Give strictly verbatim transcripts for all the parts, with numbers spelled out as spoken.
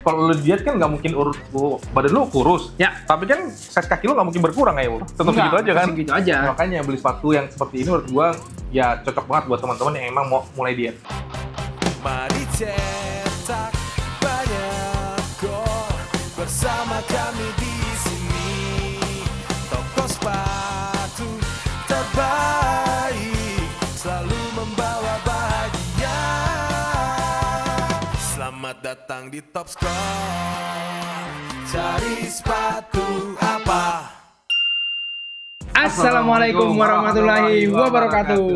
kalau lu diet kan nggak mungkin urut lu, badan lu kurus. Ya. Tapi kan size kaki lu nggak mungkin berkurang ya, tetap Enggak, segitu aja kan. segitu aja. Nah, makanya beli sepatu yang seperti ini menurut gua ya cocok banget buat teman-teman yang emang mau mulai diet. Mari cetak banyak gol bersama kami di sini. Toko sepatu terbaik selalu membawa bahagia. Selamat datang di Top Score. Cari sepatu apa? Assalamualaikum warahmatullahi wabarakatuh.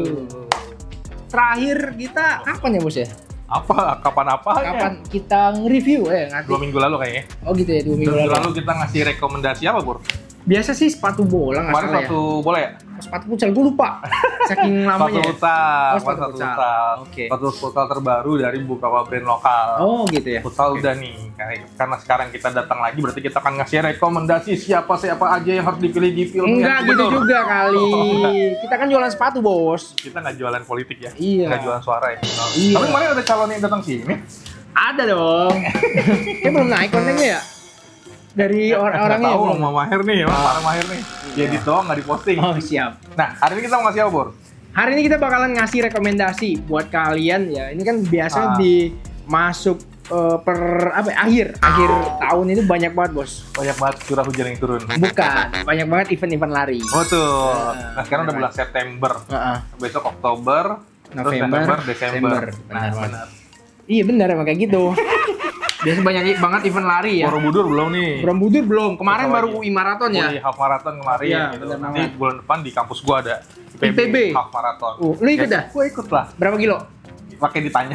Terakhir kita kapan ya bos ya? Apa? Kapan apa? Kapan kita nge-review eh ngasih? Dua minggu lalu kayaknya. Oh gitu ya, dua minggu Dua minggu lalu. lalu kita ngasih rekomendasi apa, Pur? Biasa sih sepatu bola nggak Kemarin salah ya. satu bola ya? Sepatu futsal gue lupa. Saking Sepatu lamanya. ya? futsal, Oh, sepatu sepatu futsal. futsal. Oke. Sepatu futsal terbaru dari beberapa brand lokal. Oh gitu ya. Futsal Oke. udah nih, Kayak- karena sekarang kita datang lagi berarti kita akan ngasih rekomendasi siapa-siapa aja yang harus dipilih di film Enggak yang gitu betul. juga kali. Oh, enggak. Kita kan jualan sepatu bos. Kita nggak jualan politik ya, Iya. nggak jualan suara ya. Iya. Tapi kemarin ada calon yang datang sini. Ada dong. Kayak belum naik kontennya ya? Dari orang-orangnya Nggak tahu belum. sama Mahir nih, sama Parang Mahir nih. Dia di doang nggak diposting. Oh siap. Nah, hari ini kita mau ngasih apa, Bor? Hari ini kita bakalan ngasih rekomendasi buat kalian ya. Ini kan biasa Ah. di masuk eh, per apa ya, akhir akhir tahun itu banyak banget bos. Banyak banget curah hujan yang turun. Bukan, banyak banget event-event lari. Oh tuh. Nah, Nah, sekarang udah bener. bulan September. Heeh. Besok Oktober, terus November, November, Desember. Desember. Nah, Benar, benar. Iya benar emang kayak gitu. Biasa banyak banget event lari ya. Borobudur belum nih. Borobudur belum. Kemarin Besok baru lagi. U I Marathon ya. Di half marathon kemarin Iya, gitu. benar Nanti banget. bulan depan di kampus gua ada I P B. half marathon. Oh, lu ikut dah? Gua ikut lah. Berapa kilo? Pakai ditanya.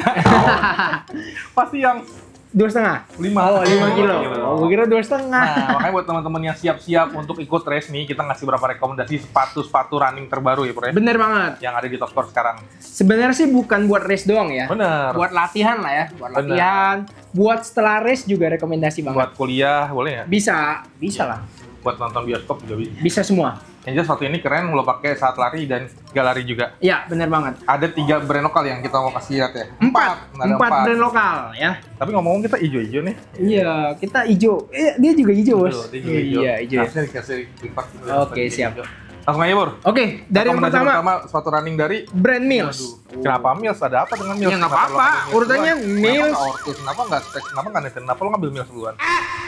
Pasti yang Dua setengah. lima. Oh, lima kilo. Oh, gue kira dua setengah. Nah, makanya buat teman-teman yang siap-siap untuk ikut race nih, kita ngasih beberapa rekomendasi sepatu-sepatu running terbaru ya, Bro. ya? Bener banget. Yang ada di Top Score sekarang. Sebenarnya sih bukan buat race doang ya. Bener. Buat latihan lah ya. Buat Bener. latihan. Buat setelah race juga rekomendasi banget. Buat kuliah boleh ya? Bisa, bisa lah. Buat nonton bioskop juga bisa. Bisa semua. Yang jelas sepatu ini keren, lo pakai saat lari dan gak lari juga. Iya, bener banget. Ada tiga brand lokal yang kita mau kasih lihat ya. Empat, Ada empat brand lokal ya. Tapi ngomong-ngomong kita ijo-ijo nih. Iya, kita hijau. Eh, dia juga hijau bos. Tuh, dia juga hijau. Iya, hijau. ya. Harusnya dikasih lipat. Oke, siap. Langsung aja, Bor. Oke, dari yang Rekomendasi pertama, sepatu running dari brand Mills. Waduh, kenapa Mills? Ada apa dengan Mills? Ya, nggak Kenapa lo apa-apa. ngambil Urutannya duluan? Mills. Kenapa nggak Ortus? Kenapa nggak Specs? Kenapa nggak Nathan? Kenapa lo ngambil Mills duluan?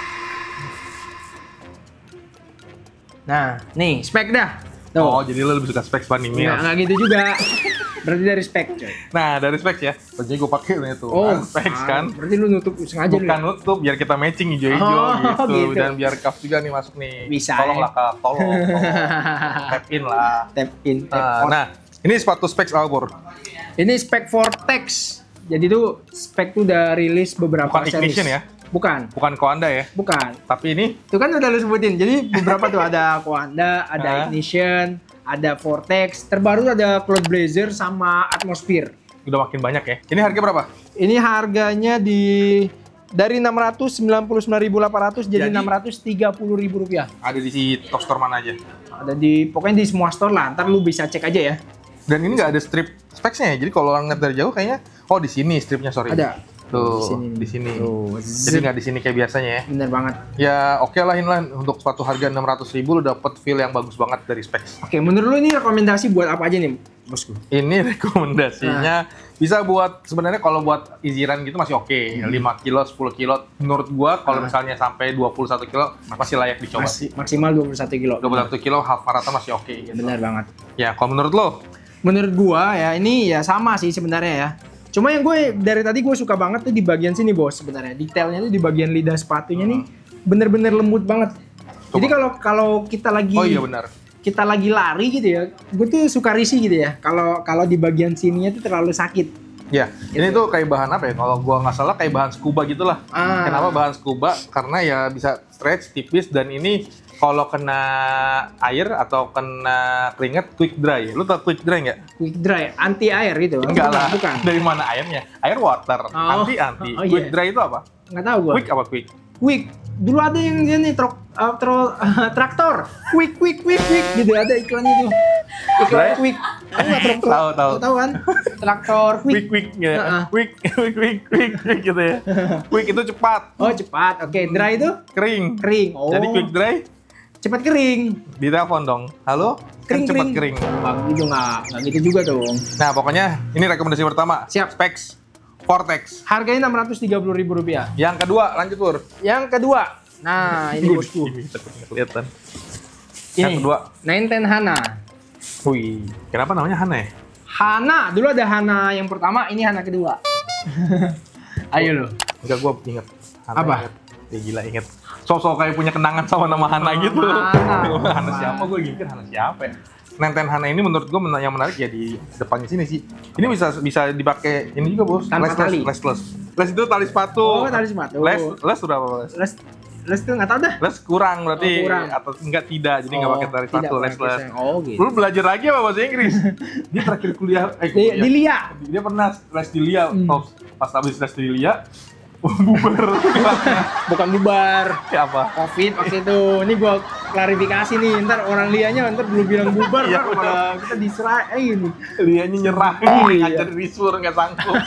Nah, nih spek dah. Tuh. Oh, jadi lo lebih suka Specs banding Nggak, Mills. nggak gitu juga. Berarti dari spek. coy. Nah, dari Specs ya. Jadi gue pakai nih tuh. Oh, kan, Specs kan. ah, berarti lu nutup sengaja lu. Bukan nutup, biar kita matching hijau-hijau Oh, gitu. gitu. Dan biar cuff juga nih masuk nih. Bisa, Tolonglah, ya. Kak. Tolong. tolong. Tap in lah. Tap in, tap Nah, out. nah, ini sepatu Specs apa, Bor? Ini spek Vortex. Jadi tuh spek tuh udah rilis beberapa Bukan series. Ignition ya? Bukan, Bukan Koanda ya? bukan. Tapi ini Itu kan udah lu sebutin. Jadi beberapa tuh ada Coanda, ada Hah? Ignition, ada Vortex. Terbaru ada Cloud Blazer sama Atmosphere. udah makin banyak ya. Ini harga berapa? Ini harganya di dari enam ratus sembilan puluh sembilan ribu delapan ratus jadi, Jadi- enam ratus tiga puluh ribu rupiah. Ada di si Top Store mana aja? Ada di pokoknya di semua store lah. Ntar lu bisa cek aja ya. Dan ini nggak ada strip specs-nya ya. Jadi kalau orang ngeliat dari jauh kayaknya, oh di sini stripnya sorry. Ada. Tuh, Di sini nih. di sini. Tuh, Jadi zip. nggak di sini kayak biasanya ya. Bener banget. Ya oke lah ini lah untuk sepatu harga enam ratus ribu lu dapet feel yang bagus banget dari specs. Oke, menurut lu ini rekomendasi buat apa aja nih, bosku? Ini rekomendasinya Nah. bisa buat sebenarnya kalau buat easy run gitu masih oke. lima kilo, sepuluh kilo. Menurut gua kalau Nah. misalnya sampai dua puluh satu kilo masih layak dicoba. Masih maksimal dua puluh satu kilo. dua puluh satu kilo half marathon masih oke gitu. Bener banget. Ya, kalau menurut lo? Menurut gua ya ini ya sama sih sebenarnya ya. Cuma yang gue dari tadi gue suka banget tuh di bagian sini bos sebenarnya. Detailnya tuh di bagian lidah sepatunya nih bener-bener lembut banget. Jadi kalau kalau kita lagi Oh iya benar. kita lagi lari gitu ya, gue tuh suka risih gitu ya. Kalau kalau di bagian sininya tuh terlalu sakit. Ya, ini tuh kayak bahan apa ya? Kalau gua nggak salah kayak bahan scuba gitulah. Ah. Kenapa bahan scuba? Karena ya bisa stretch tipis dan ini kalau kena air atau kena keringet quick dry. Lu tau quick dry nggak? Quick dry, anti air gitu. Enggak lah. Bukan. Dari mana airnya? Air water. Oh. Anti anti. Oh, iya. Quick dry itu apa? Nggak tahu gue. Quick apa quick? Quick. Dulu ada yang dia nih truk uh, tro- traktor. Quick quick quick quick gitu ada iklannya tuh. Iklan Dry? quick. Tahu nggak traktor? Tahu, tahu. Tahu kan? Traktor Quick, quick. quick, ya. Heeh. Quick, quick, quick, quick, quick gitu ya. Quick itu cepat, Oh cepat. Oke, dry itu kering. kering. Oh. Jadi quick dry, cepat kering. di telepon dong. Halo? Kan Kering cepat kering. kering. Bang itu nggak nggak gitu juga dong. Nah, pokoknya ini rekomendasi pertama. Siap. Specs Vortex. Harganya enam ratus tiga puluh ribu rupiah. Yang kedua, lanjut Pur. Yang kedua, nah ini bosku. Ini takut nggak kelihatan. Ini Yang kedua. Nine Hana. Wih, kenapa namanya Hana ya? Hana, dulu ada Hana yang pertama, ini Hana kedua. Ayo lo. Enggak, gua inget. Hana Apa? Inget. Ya gila inget. Sosok kayak punya kenangan sama nama Hana gitu. Hana. Hana siapa? Gue mikir Hana siapa ya? Nenten Hana ini menurut gue yang menarik ya di depannya sini sih. Ini bisa bisa dipakai ini juga bos. Tanpa les, tali. Les, les, les itu tali sepatu. Oh, tali sepatu. Les, les udah apa les? Les, les tuh nggak tahu dah. Les kurang berarti Oh, kurang. atau enggak tidak jadi nggak Oh, pakai tali tidak sepatu les pakai les. seng. Oh gitu. Lu belajar lagi apa bahasa Inggris? Dia terakhir kuliah eh Di, kuliah. di Lia. Dia pernah les di Lia. Hmm. Pas- Pas habis les di Lia bubar. Bukan bubar. Ya apa? Covid waktu itu. Ini gua klarifikasi nih. Ntar orang lianya ntar dulu bilang bubar. Iya, Ntar malah kita diserahin. Lianya nyerah. Iya. Ngajar risur nggak sanggup.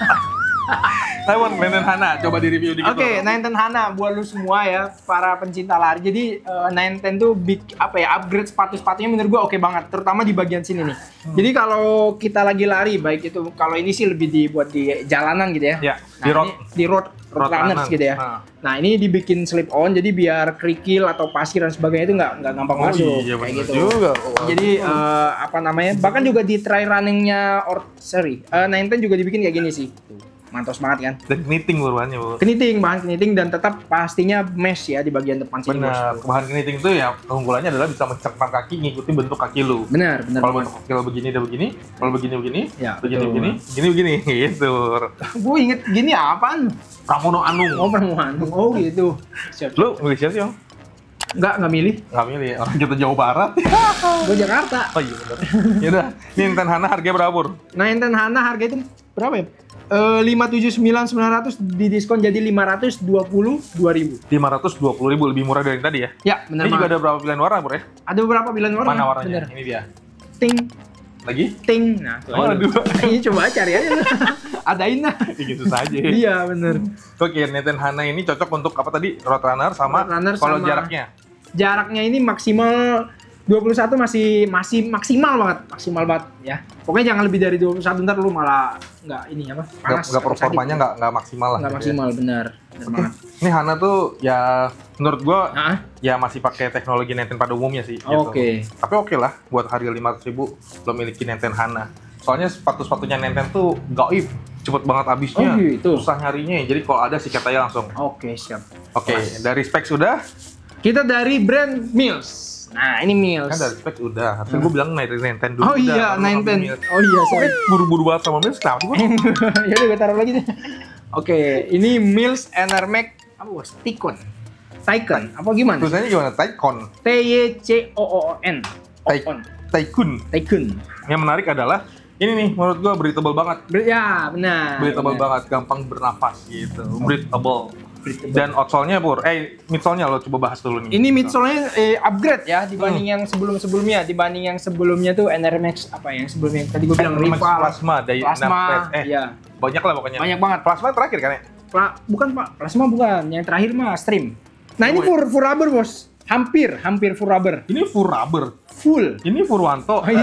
Taiwan Nenten Hana, coba di review dikit. Oke, dong. Nine Hana buat lu semua ya, para pencinta lari. Jadi uh, Nine tuh big, apa ya, upgrade sepatu-sepatunya menurut gua oke banget, terutama di bagian sini nih. Hmm. Jadi kalau kita lagi lari, baik itu kalau ini sih lebih dibuat di jalanan gitu ya. Ya, Nah, di road. ini di road, road, Road runners runner. gitu ya. Nah. Nah, ini dibikin slip on jadi biar kerikil atau pasir dan sebagainya itu nggak nggak gampang Oh masuk iya kayak bener gitu. juga. Oh, Jadi eh, apa namanya? Bahkan juga di try runningnya or sorry, uh, Nine juga dibikin kayak gini sih. Tuh, mantos banget kan. dan kniting baruannya, Bu. Keniting, bahan keniting dan tetap pastinya mesh ya di bagian depan sini. Benar, bos. bahan kniting itu ya keunggulannya adalah bisa mencengkram kaki ngikutin bentuk kaki lu. Benar, benar. Kalau bentuk kaki lu begini dan begini, kalau begini begini, Ya, begini betul. begini, begini begini, gitu. Gue inget gini apaan? Pramono Anung. Oh, pertemuan. Oh, gitu. Siap. Lu milih siapa sih, Om? Enggak, enggak milih. Nggak milih, orang kita Jawa Barat. Gue Jakarta. Oh iya benar. Yaudah, ini Nenten Hana harganya berapa, Pur? Nah, Nine Hana harga itu berapa ya? Eh, lima tujuh sembilan sembilan ratus di diskon jadi lima ratus dua puluh dua ribu. lima ratus dua puluh ribu, lebih murah dari yang tadi ya? Ya, benar Ini juga banget. ada berapa pilihan warna, Pur ya? Ada beberapa pilihan warna. Mana warnanya? Bener. Ini dia. Ting, Lagi? ting. Nah, tuh. Oh, ayo. aduh. Ini coba cari aja. Adain lah. Ya gitu saja. Iya, bener. Oke, Nenten Hana ini cocok untuk apa tadi? Road runner sama Road runner kalau sama- jaraknya? Jaraknya ini maksimal dua puluh satu masih masih maksimal banget, maksimal banget ya. Pokoknya jangan lebih dari dua puluh satu, ntar lu malah nggak ini apa? Nggak, Panas. nggak performanya nggak nggak maksimal lah. nggak gitu maksimal, benar. Benar ya. banget. Ini Hana tuh ya menurut gua Nah, ya masih pakai teknologi Nenten pada umumnya sih. gitu. Oke. Tapi oke lah buat harga lima ratus ribu lo miliki Nenten Hana. Soalnya sepatu-sepatunya Nenten tuh gaib, cepet banget habisnya. Oh, gitu. Susah nyarinya. Jadi kalau ada sikat aja langsung. Oke, siap. Oke, dari spek sudah. Kita dari brand Mills. Nah, ini Mills. Kan dari spek udah. Harusnya gua bilang dari Nenten dulu. Oh udah, iya, baru Nine ngambil Mills. Oh iya, Oke, sorry. buru-buru banget sama Mills. Kenapa sih, gua? Ya udah gue taruh lagi deh. Oke, ini Mills Air Max apa bos? Ticon. Tycoon. Apa gimana? Tulisannya gimana? Tycoon. T Y C O O N. Ty- On. Tycoon. Tycoon. Yang menarik adalah ini nih menurut gua breathable banget. Ber- Ya, benar. Breathable benar. banget, gampang bernafas gitu. Breathable. Dan outsole-nya, Pur. Eh, midsole-nya lo coba bahas dulu nih. Ini midsole-nya eh, upgrade ya dibanding yang sebelum-sebelumnya, dibanding yang sebelumnya tuh N R Max apa yang sebelumnya tadi gue bilang Max rival. Plasma, dari Plasma, eh iya. banyak lah pokoknya. Banyak banget. Plasma terakhir kan ya? Pla- bukan Pak, plasma bukan. Yang terakhir mah stream. Nah, ini Oh, full full rubber, Bos. Hampir, hampir full rubber. Ini full rubber. Full. Ini Furwanto. Oh, iya.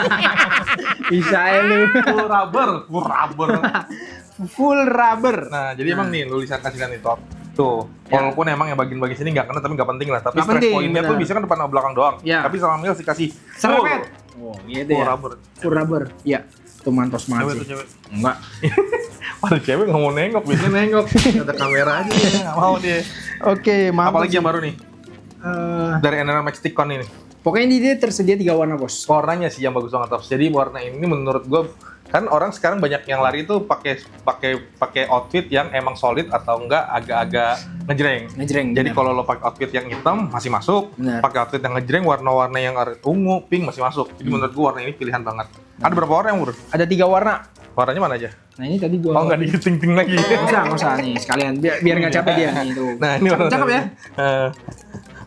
Bisa ya lu. Full rubber, full rubber. Full rubber. Nah, jadi emang nih lu lihat kasihkan nih top. Tuh, Ya. walaupun emang yang bagian-bagian sini nggak kena tapi nggak penting lah. Tapi Nggak stress penting, point-nya tuh benar. bisa kan depan atau belakang doang. Ya. Tapi sama Mills dikasih Serepet. Oh, gitu full ya. rubber. Full rubber. Iya. Itu mantos Cewek banget tuh sih. cewek. Enggak. Waduh, cewek nggak mau nengok, biasanya nengok. Ada kamera aja dia, nggak mau dia. Oke, maaf. Apalagi yang baru nih? Eh, Dari N R Max Ticon ini. pokoknya ini dia tersedia tiga warna, Bos. Warnanya sih yang bagus banget, Tops. Jadi warna ini menurut gue kan orang sekarang banyak yang lari itu pakai pakai pakai outfit yang emang solid atau enggak agak-agak ngejreng. Ngejreng. Jadi benar. kalau lo pakai outfit yang hitam masih masuk, Benar. pakai outfit yang ngejreng warna-warna yang ungu, pink masih masuk. Jadi menurut gue warna ini pilihan banget. Ada berapa warna yang Bur? ada tiga warna. Warnanya mana aja? Nah, ini tadi gua Oh nggak diting-ting lagi. Nggak usah, nggak usah nih sekalian biar biar nggak capek dia nih tuh. Nah ini warna Cakep ya? Eh,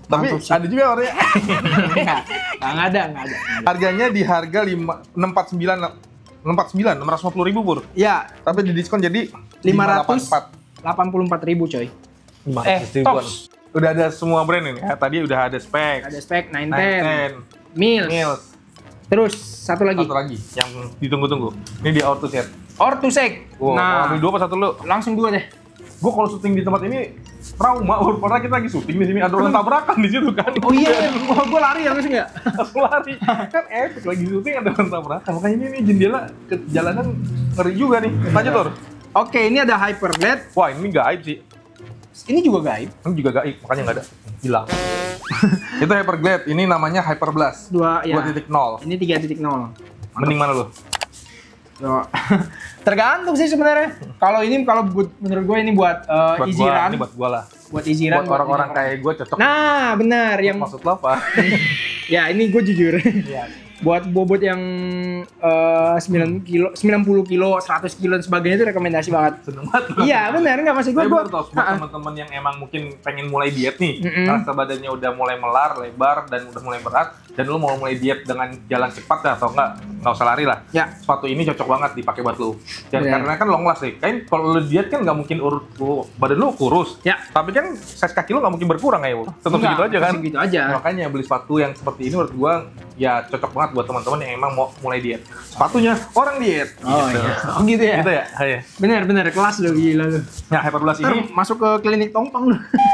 Tapi Mantap sih. ada juga warnanya. Enggak, enggak ada, enggak ada. Harganya di harga lima enam empat sembilan enam empat sembilan enam ratus lima puluh ribu Pur. Ya, Tapi di diskon jadi lima ratus empat. delapan puluh empat ribu coy. Eh, ribuan. Tops. Udah ada semua brand ini ya. Tadi udah ada Specs, Ada spek nine nine ten, ten, Mills. Mills. Terus satu lagi, Satu lagi yang ditunggu-tunggu. Ini di Ortus set. Ortusek. Wow, Nah, ambil dua apa satu lu? langsung dua deh. Gue kalau syuting di tempat ini trauma, Pur. Karena kita lagi syuting di sini ada orang tabrakan di situ kan. Oh iya, gua, gua lari ya langsung ya. Langsung lari. Kan epic lagi syuting ada orang tabrakan. Makanya ini nih jendela ke jalanan ngeri juga nih. Lanjut, Tur. Oke, ini ada Hyperglade. Wah, ini gaib sih. Ini juga gaib. Ini juga gaib, makanya nggak ada. Hilang. Itu Hyperglade, ini namanya Hyperblast. Dua ya. dua titik nol. Ini tiga titik nol. Mending mana lu? Tuh. Tergantung sih sebenarnya. Kalau ini kalau bu- menurut gue ini buat, uh, Buat easy gua, run, ini buat gua lah. buat easy run, Buat orang-orang buat- kayak gua cocok. Nah, benar yang Maksud lo apa? ya ini gue jujur. Iya. Buat bobot yang uh, sembilan kilo, sembilan puluh kilo, seratus kilo dan sebagainya itu rekomendasi banget. Seneng banget. Iya, benar enggak maksud gue Tapi gua. bener, Tos, buat Ha-ha. teman-teman yang emang mungkin pengen mulai diet nih, Mm-mm. rasa badannya udah mulai melar, lebar, dan udah mulai berat, dan lu mau mulai diet dengan jalan cepat ya, atau enggak, nggak usah lari lah. Ya. Sepatu ini cocok banget dipakai buat lu. Dan Bener. karena kan long last nih, kan kalau lu diet kan nggak mungkin urut lu, badan lu kurus. Ya. Tapi kan size kaki lu nggak mungkin berkurang ya, tetap Enggak, segitu aja kan. segitu aja. Makanya beli sepatu yang seperti ini menurut gua ya cocok banget buat teman-teman yang emang mau mulai diet. Sepatunya orang diet. Oh gitu. iya. Oh gitu ya. Gitu ya. Iya. Bener bener kelas lu gila lu. Nah, Hyperblast Ntar ini masuk ke klinik Tongpang lu.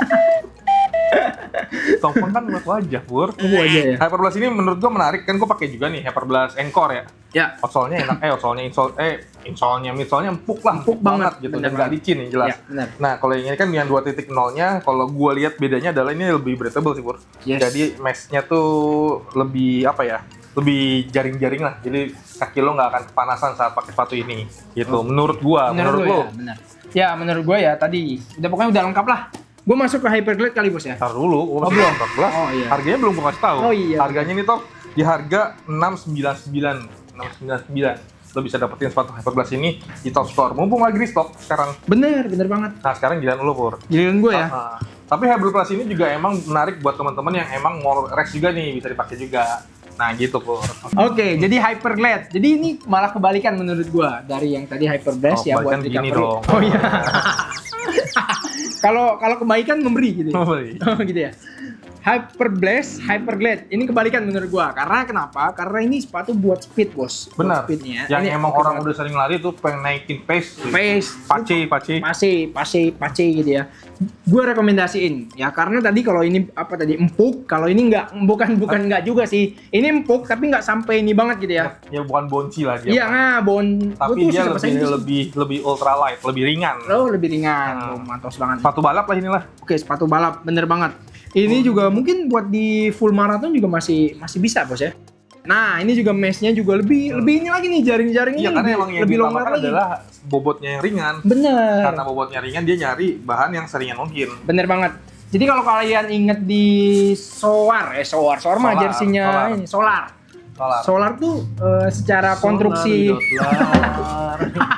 Tongpang kan buat wajah, Pur. Tunggu aja ya. Hyperblast ini menurut gua menarik, kan gua pakai juga nih Hyperblast Encore ya. Ya. Outsole-nya enak, eh outsole-nya insole, eh insole-nya midsole-nya empuk lah, Empuk banget, gitu, bener dan nggak banget. licin nih jelas. Ya, bener. Nah, kalau yang ini kan yang dua titik nol-nya, kalau gua lihat bedanya adalah ini lebih breathable sih, Pur. Yes. Jadi mesh-nya tuh lebih apa ya? Lebih jaring-jaring lah. Jadi kaki lo nggak akan kepanasan saat pakai sepatu ini. Gitu. Menurut gua, menurut, lu lo. ya, bener. Ya menurut gue ya tadi udah pokoknya udah lengkap lah. Gue masuk ke Hyperglade kali bos ya. Ntar dulu, gua Oh, masih belum? empat belas. Oh, iya. Harganya belum gua kasih tahu. Oh, iya. Harganya ini top di harga enam sembilan sembilan. enam sembilan sembilan. Lo bisa dapetin sepatu Hyperblast ini di Top Store. Mumpung lagi di stok sekarang. Bener bener banget. Nah, sekarang giliran lo, Pur. Giliran gue ya. Ah, ah. Tapi Hyperblast ini juga emang menarik buat teman-teman yang emang mau race juga nih, bisa dipakai juga. Nah, gitu, Pur. Oke, jadi Hyperglade. Jadi ini malah kebalikan menurut gue dari yang tadi Hyperblast Oh, ya buat kebalikan gini recovery. dong. Oh iya. Kalau kalau kebaikan memberi gitu. Ya? Memberi. Oh gitu ya. Hyperblast, Hyperglade. Ini kebalikan menurut gua. Karena kenapa? Karena ini sepatu buat speed, Bos. Buat Benar. speednya. Yang Ini emang oke orang banget. udah sering lari tuh pengen naikin pace. Pace. Pace, pace. Pasti, pasti, pasti gitu ya. Gue rekomendasiin ya karena tadi kalau ini apa tadi empuk, kalau ini nggak bukan bukan nggak juga sih. Ini empuk tapi nggak sampai ini banget gitu ya. Ya bukan bonci lah dia. Iya nggak bon. Tapi Gua tuh dia suka bahasa lebih Inggris. lebih lebih ultra light, lebih ringan. Oh lebih ringan, Hmm. oh, mantap banget. Sepatu balap lah inilah. Oke sepatu balap bener banget. Ini juga mungkin buat di full marathon juga masih masih bisa bos ya. Nah ini juga mesh-nya juga lebih lebih ini lagi nih jaring-jaring Iya, ini karena lebih, emang yang lebih longgar diutamakan lagi. adalah bobotnya yang ringan. Bener. Karena bobotnya ringan, dia nyari bahan yang seringan mungkin. Bener banget. Jadi kalau kalian inget di Soar, eh Soar, Soar mah Solar, jersinya Solar. ini Solar. Solar. Solar tuh eh, secara konstruksi Solar.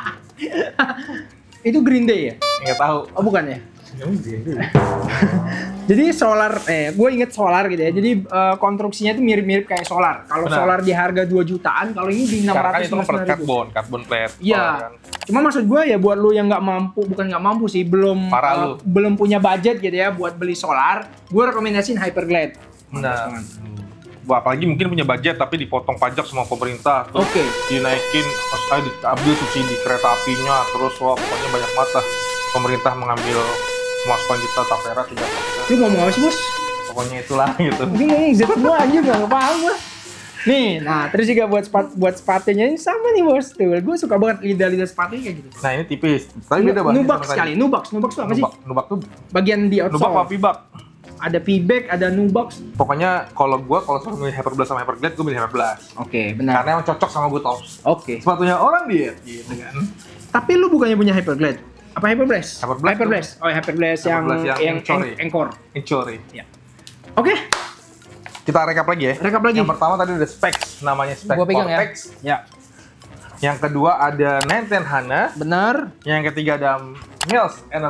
itu Green Day ya? Nggak tahu. Oh bukan ya? Ini Green Day. Jadi solar, eh gue inget solar gitu ya. Jadi eh, konstruksinya itu mirip-mirip kayak solar. Kalau Benar. solar di harga dua jutaan, kalau ini di enam Sekarang kan ratus itu kan ribu. carbon, carbon plate. Solar Iya. kan. Cuma maksud gue ya buat lu yang nggak mampu, bukan nggak mampu sih, belum Parah eh, lu. belum punya budget gitu ya buat beli solar, gue rekomendasiin Hyperglade. Nah, Wah, apalagi mungkin punya budget tapi dipotong pajak sama pemerintah, terus Oke. dinaikin, eh, diambil subsidi kereta apinya, terus wah pokoknya banyak banget lah pemerintah mengambil pemasukan kita tapera tidak Lu ngomong apa sih bos? pokoknya itulah gitu. Mungkin ngomong Z gua aja nggak paham gua. Nih, nah terus juga buat sepat, buat sepatunya ini sama nih bos. Tuh, gue suka banget lidah-lidah sepatunya kayak gitu. Nah ini tipis, tapi beda banget. Nubuck sekali, Nubuck, Nubuck tuh apa sih? Nubak, nubak tuh Bagian di nubak apa outsole. pibak? Ada P-back, ada Nubuck. Pokoknya kalau gua kalau soal milih Hyperblast sama Hyperglade, gua milih Hyperblast. Oke, benar. Karena emang cocok sama gua tops. Oke. Sepatunya orang diet gitu kan. Tapi lu bukannya punya Hyperglade? Apa Hyperblast? Hyperblast Hyperblast. Oh, Hyperblast yang Hyperblast yang yang Encore. en- Encore. Inchori. Ya. Oke, Kita rekap lagi ya. rekap lagi. Yang pertama tadi ada Specs, namanya Specs Gua pegang ya. Vortex. Ya, Yang kedua ada nine ten Hana. benar. Yang ketiga ada Mills Air Max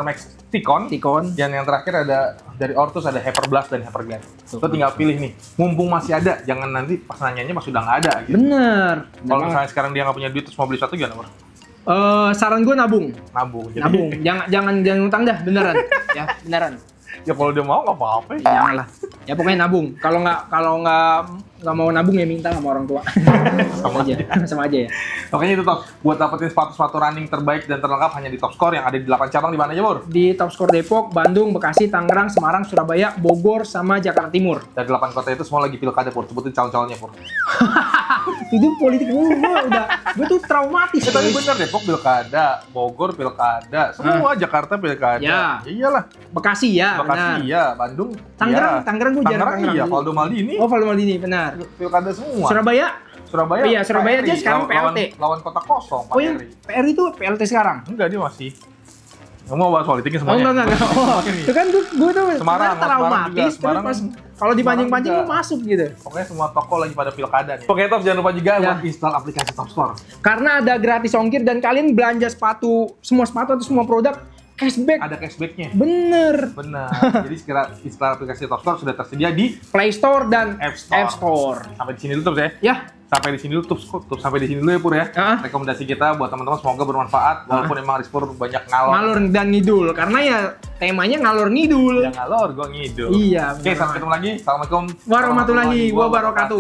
Ticon. Ticon. Dan yang terakhir ada dari Ortus ada Hyperblast dan Hyperglide. Lo tinggal pilih nih, mumpung masih ada, jangan nanti pas nanyanya pas sudah nggak ada. Gitu. Bener. Kalau misalnya sekarang dia nggak punya duit terus mau beli satu gimana, Bro? Uh, saran gue nabung. Nabung. Jadi, Nabung. jangan jangan jangan utang dah, beneran. Ya, beneran. Ya kalau dia mau nggak apa-apa. Ya. Jangan lah. Ya pokoknya nabung. Kalau nggak kalau nggak nggak mau nabung ya minta sama orang tua. sama aja. sama aja ya. Pokoknya itu Top. Buat dapetin sepatu-sepatu running terbaik dan terlengkap hanya di Top Score yang ada di delapan cabang di mana aja, Bro? Di Top Score Depok, Bandung, Bekasi, Tangerang, Semarang, Surabaya, Bogor, sama Jakarta Timur. Dari delapan kota itu semua lagi pilkada, Pur. Sebutin calon-calonnya, Pur. Itu politik gue udah, gue tuh traumatis. Ya, tapi bener Depok pilkada, Bogor pilkada, semua Jakarta pilkada. Ya. Iyalah. Bekasi ya, Bekasi benar. iya, Bandung Tangerang, iya. Tangerang gue jarang Tangerang iya, Valdo Maldini. Oh, Valdo Maldini, benar. Pilkada semua. Surabaya? Surabaya. Iya, Surabaya P R I, aja sekarang lawan- P L T. Lawan, lawan kota kosong, Pak Oh yang Eri. P R I itu P L T sekarang? Enggak, dia masih. Nggak mau bahas politiknya Oh semuanya. enggak enggak enggak. Oh, itu kan gue gue tuh Semarang, sebenarnya Semarang traumatis juga, terus Semarang- pas kalau dipancing-pancing Semarang lu masuk gitu. Pokoknya semua toko lagi pada pilkada nih. Oke, Top, jangan lupa juga Ya. buat install aplikasi Top Score. Karena ada gratis ongkir dan kalian belanja sepatu, semua sepatu atau semua produk cashback. Ada cashbacknya. Bener. Benar. Jadi segera install aplikasi Top Score sudah tersedia di Play Store dan App Store. App Store. Sampai di sini dulu, Top, ya. Ya, Sampai di sini dulu, Top, Top, sampai di sini dulu ya, Pur ya. Ah. Rekomendasi kita buat teman-teman semoga bermanfaat walaupun emang Rizpur banyak ngalor. ngalur dan ngidul karena ya temanya ngalur ngidul. Ya ngalor, gua ngidul. Iya, Oke, bener. sampai ketemu lagi. Assalamualaikum Warahmatullahi wabarakatuh.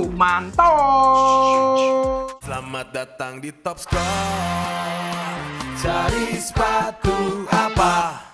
Mantap. Selamat datang di Top Score. Cari sepatu apa?